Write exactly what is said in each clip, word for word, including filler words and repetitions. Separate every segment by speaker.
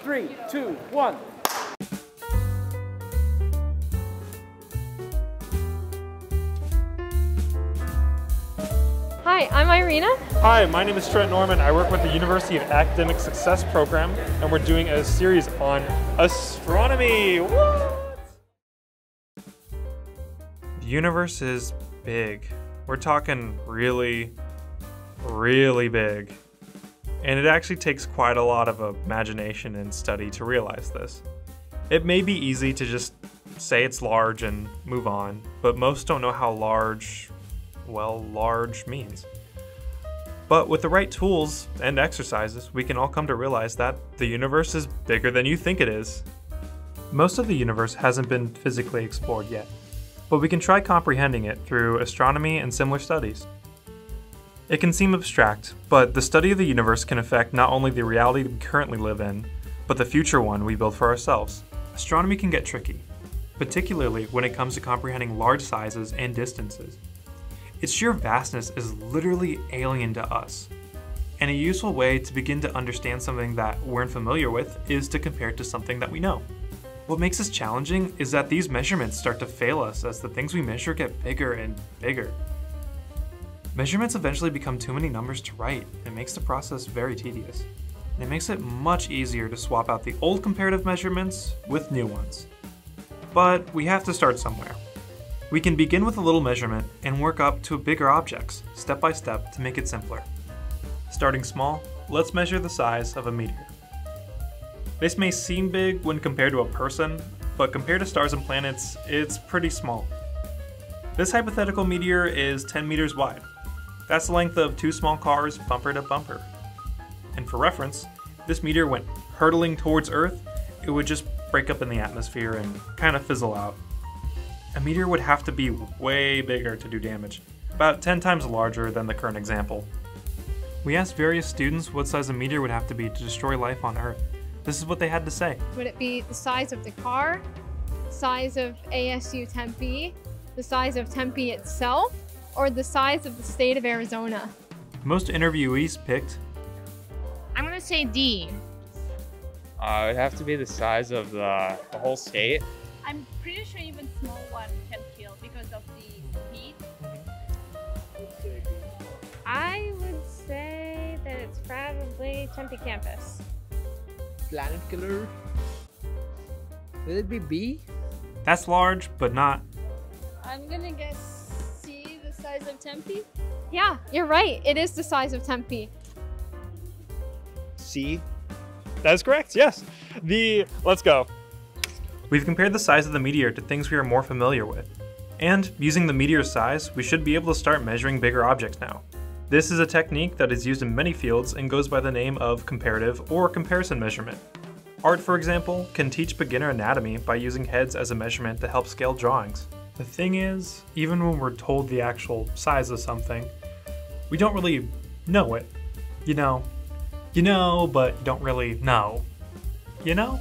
Speaker 1: three, two, one.
Speaker 2: Hi, I'm Irina.
Speaker 3: Hi, my name is Trent Norman. I work with the University of Academic Success program, and we're doing a series on astronomy. What? The universe is big. We're talking really, really big. And it actually takes quite a lot of imagination and study to realize this. It may be easy to just say it's large and move on, but most don't know how large, well, large means. But with the right tools and exercises, we can all come to realize that the universe is bigger than you think it is. Most of the universe hasn't been physically explored yet, but we can try comprehending it through astronomy and similar studies. It can seem abstract, but the study of the universe can affect not only the reality we currently live in, but the future one we build for ourselves. Astronomy can get tricky, particularly when it comes to comprehending large sizes and distances. Its sheer vastness is literally alien to us, and a useful way to begin to understand something that we're unfamiliar with is to compare it to something that we know. What makes this challenging is that these measurements start to fail us as the things we measure get bigger and bigger. Measurements eventually become too many numbers to write. It makes the process very tedious, and it makes it much easier to swap out the old comparative measurements with new ones. But we have to start somewhere. We can begin with a little measurement and work up to bigger objects, step by step, to make it simpler. Starting small, let's measure the size of a meteor. This may seem big when compared to a person, but compared to stars and planets, it's pretty small. This hypothetical meteor is ten meters wide. That's the length of two small cars bumper to bumper. And for reference, if this meteor went hurtling towards Earth, it would just break up in the atmosphere and kind of fizzle out. A meteor would have to be way bigger to do damage, about ten times larger than the current example. We asked various students what size a meteor would have to be to destroy life on Earth. This is what they had to say.
Speaker 2: Would it be the size of the car, size of A S U Tempe, the size of Tempe itself, or the size of the state of Arizona?
Speaker 3: Most interviewees picked,
Speaker 4: I'm gonna say D.
Speaker 5: Uh, it'd have to be the size of the, the whole state.
Speaker 6: I'm pretty sure even small one can kill because of the heat.
Speaker 2: I would say that it's probably Tempe campus.
Speaker 7: Planet killer. Will it be B?
Speaker 3: that's large, but not.
Speaker 6: I'm gonna guess C, the size of Tempe.
Speaker 2: Yeah, you're right. It is the size of Tempe.
Speaker 3: C. That is correct, yes. The, let's go. We've compared the size of the meteor to things we are more familiar with. And using the meteor's size, we should be able to start measuring bigger objects now. This is a technique that is used in many fields and goes by the name of comparative or comparison measurement. Art, for example, can teach beginner anatomy by using heads as a measurement to help scale drawings. The thing is, even when we're told the actual size of something, we don't really know it. You know, you know, but don't really know. You know?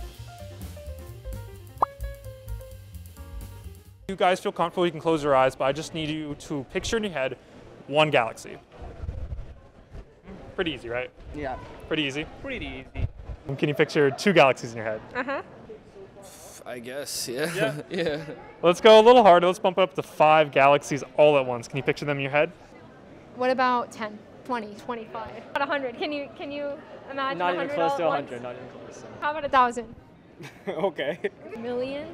Speaker 3: You guys feel comfortable, you can close your eyes, but I just need you to picture in your head one galaxy. Pretty easy, right?
Speaker 7: Yeah.
Speaker 3: Pretty easy.
Speaker 5: Pretty easy.
Speaker 3: And can you picture two galaxies in your head?
Speaker 2: Uh-huh.
Speaker 7: I guess, yeah.
Speaker 3: Yeah.
Speaker 7: Yeah.
Speaker 3: Let's go a little harder. Let's bump it up to five galaxies all at once. Can you picture them in your head?
Speaker 2: What about ten, twenty, twenty-five? Not one hundred. Can you can you imagine
Speaker 5: Not even
Speaker 2: one hundred
Speaker 5: close
Speaker 2: all
Speaker 5: to
Speaker 2: at
Speaker 5: one
Speaker 2: once?
Speaker 5: hundred, not even close.
Speaker 2: How about a thousand?
Speaker 5: Okay.
Speaker 2: Million?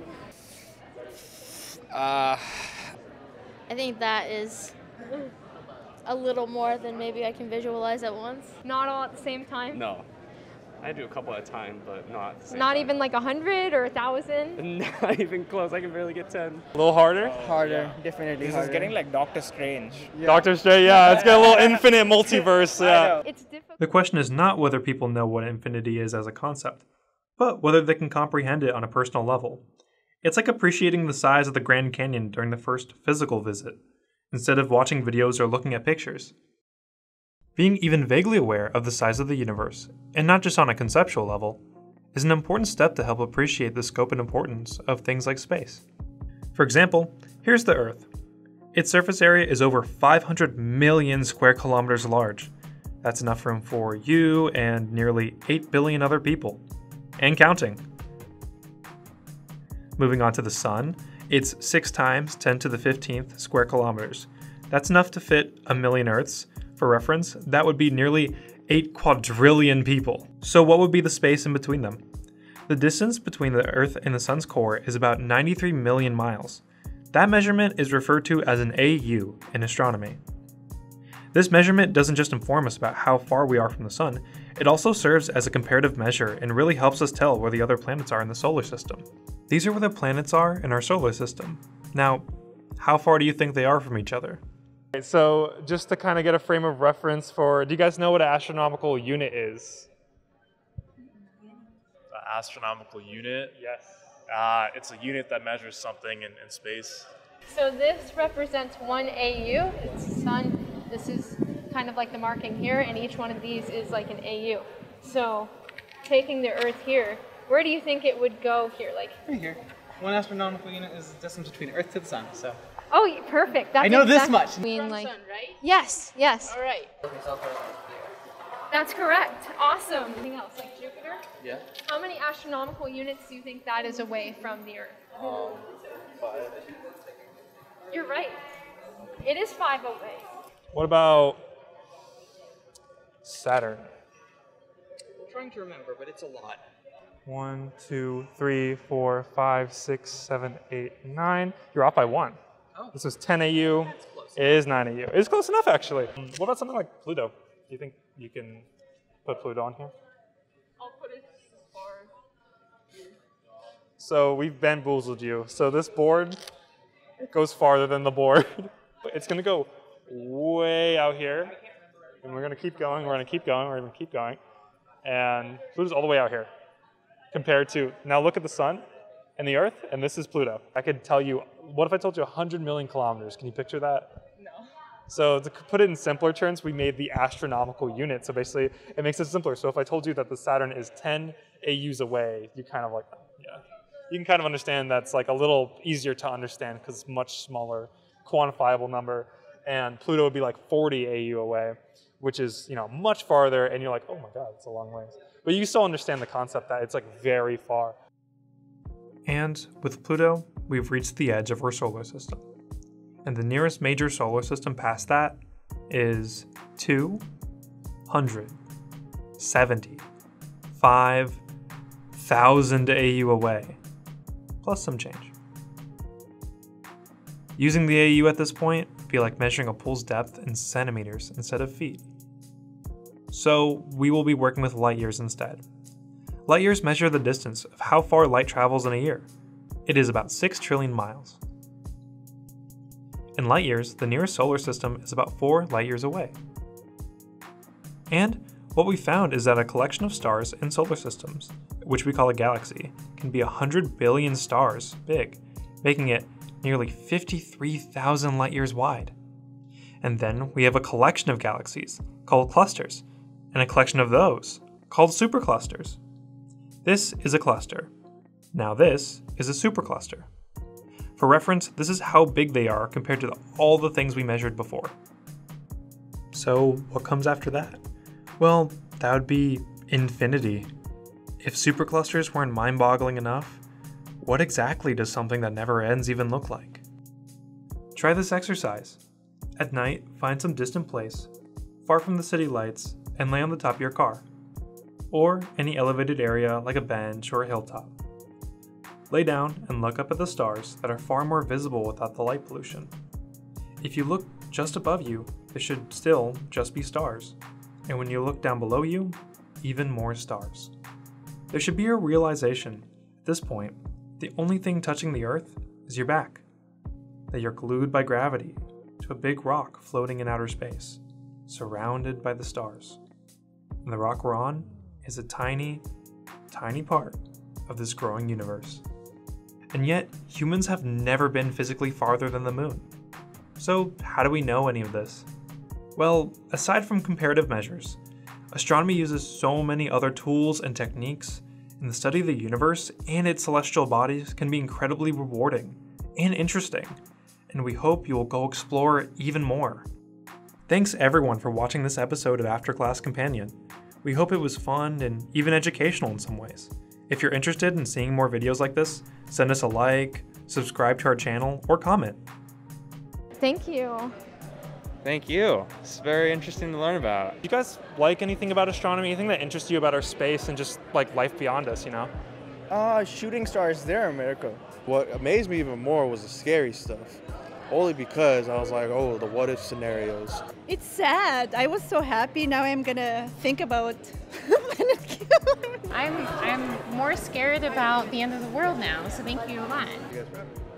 Speaker 7: Uh,
Speaker 4: I think that is a little more than maybe I can visualize at once.
Speaker 2: Not all at the same time?
Speaker 5: No. I do a couple at a time, but not at the same
Speaker 2: Not
Speaker 5: time.
Speaker 2: even like a hundred or a thousand?
Speaker 5: Not even close. I can barely get ten.
Speaker 3: A little harder?
Speaker 7: harder, definitely
Speaker 8: This
Speaker 7: harder.
Speaker 8: is getting like Doctor Strange.
Speaker 3: Doctor Strange, yeah, it's got a little infinite multiverse. Yeah.
Speaker 2: It's difficult.
Speaker 3: The question is not whether people know what infinity is as a concept, but whether they can comprehend it on a personal level. It's like appreciating the size of the Grand Canyon during the first physical visit, instead of watching videos or looking at pictures. Being even vaguely aware of the size of the universe, and not just on a conceptual level, is an important step to help appreciate the scope and importance of things like space. For example, here's the Earth. Its surface area is over five hundred million square kilometers large. That's enough room for you and nearly eight billion other people. and counting. Moving on to the sun, it's six times ten to the fifteenth square kilometers. That's enough to fit a million Earths. For reference, that would be nearly eight quadrillion people. So what would be the space in between them? The distance between the Earth and the sun's core is about ninety-three million miles. That measurement is referred to as an A U in astronomy. This measurement doesn't just inform us about how far we are from the sun, it also serves as a comparative measure and really helps us tell where the other planets are in the solar system. These are where the planets are in our solar system. Now, how far do you think they are from each other? So just to kind of get a frame of reference for, do you guys know what an astronomical unit is?
Speaker 1: An astronomical unit?
Speaker 3: Yes.
Speaker 1: Uh, it's a unit that measures something in, in space.
Speaker 2: So this represents one A U. It's the sun. This is kind of like the marking here, and each one of these is like an A U. So taking the Earth here, where do you think it would go here? Like
Speaker 8: right here. One astronomical unit is the distance between Earth to the sun. So.
Speaker 2: Oh, perfect. That's
Speaker 8: I know
Speaker 2: exactly
Speaker 8: this much.
Speaker 2: I mean,
Speaker 6: From
Speaker 2: like,
Speaker 6: sun, right?
Speaker 2: yes, yes.
Speaker 6: All right.
Speaker 2: That's correct. Awesome. Anything else, like Jupiter?
Speaker 7: Yeah.
Speaker 2: How many astronomical units do you think that is away from the Earth?
Speaker 7: Um, five.
Speaker 2: You're right. It is five away.
Speaker 3: What about Saturn?
Speaker 8: I'm trying to remember, but it's a lot.
Speaker 3: One, two, three, four, five, six, seven, eight, nine. You're off by one.
Speaker 8: Oh.
Speaker 3: This was ten A U.
Speaker 8: That's close.
Speaker 3: It is nine A U. It's close enough, actually. What about something like Pluto? Do you think you can put Pluto on here?
Speaker 6: I'll put it far.
Speaker 3: So we've bamboozled you. So this board goes farther than the board. It's going to go way out here. And we're going to keep going. We're going to keep going. We're going to keep going. And Pluto's all the way out here. Compared to, now look at the sun and the Earth, and this is Pluto. I could tell you, what if I told you one hundred million kilometers? Can you picture that?
Speaker 6: No.
Speaker 3: So to put it in simpler terms, we made the astronomical unit. So basically, it makes it simpler. So if I told you that the Saturn is ten A Us away, you kind of like, yeah. You can kind of understand that's like a little easier to understand because it's much smaller, quantifiable number. And Pluto would be like forty A U away, which is, you know, much farther. And you're like, oh my God, it's a long ways. But you still understand the concept that it's like very far. And with Pluto, we've reached the edge of our solar system. And the nearest major solar system past that is two hundred seventy-five thousand A U away, plus some change. Using the A U at this point would be like measuring a pool's depth in centimeters instead of feet. So we will be working with light years instead. Light years measure the distance of how far light travels in a year. It is about six trillion miles. In light years, the nearest solar system is about four light years away. And what we found is that a collection of stars in solar systems, which we call a galaxy, can be one hundred billion stars big, making it nearly fifty-three thousand light years wide. And then we have a collection of galaxies called clusters, and a collection of those called superclusters. This is a cluster. Now this is a supercluster. For reference, this is how big they are compared to the, all the things we measured before. So what comes after that? Well, that would be infinity. If superclusters weren't mind-boggling enough, what exactly does something that never ends even look like? Try this exercise. At night, find some distant place, far from the city lights, and lay on the top of your car, or any elevated area like a bench or a hilltop. Lay down and look up at the stars that are far more visible without the light pollution. If you look just above you, they should still just be stars, and when you look down below you, even more stars. There should be a realization, at this point, the only thing touching the Earth is your back, that you're glued by gravity to a big rock floating in outer space, surrounded by the stars. And the rock we're on is a tiny, tiny part of this growing universe. And yet, humans have never been physically farther than the moon. So how do we know any of this? Well, aside from comparative measures, astronomy uses so many other tools and techniques, and the study of the universe and its celestial bodies can be incredibly rewarding and interesting, and we hope you will go explore even more. Thanks everyone for watching this episode of Afterclass Companion. We hope it was fun and even educational in some ways. If you're interested in seeing more videos like this, send us a like, subscribe to our channel, or comment.
Speaker 2: Thank you.
Speaker 5: Thank you. It's very interesting to learn about.
Speaker 3: Do you guys like anything about astronomy? Anything that interests you about our space and just like life beyond us, you know?
Speaker 7: Uh, shooting stars there in America. What amazed me even more was the scary stuff. Only because I was like, oh, the what if scenarios.
Speaker 6: It's sad. I was so happy. Now I'm gonna think about planet kill.
Speaker 9: I'm I'm more scared about the end of the world now. So thank you a lot.
Speaker 7: You guys ready?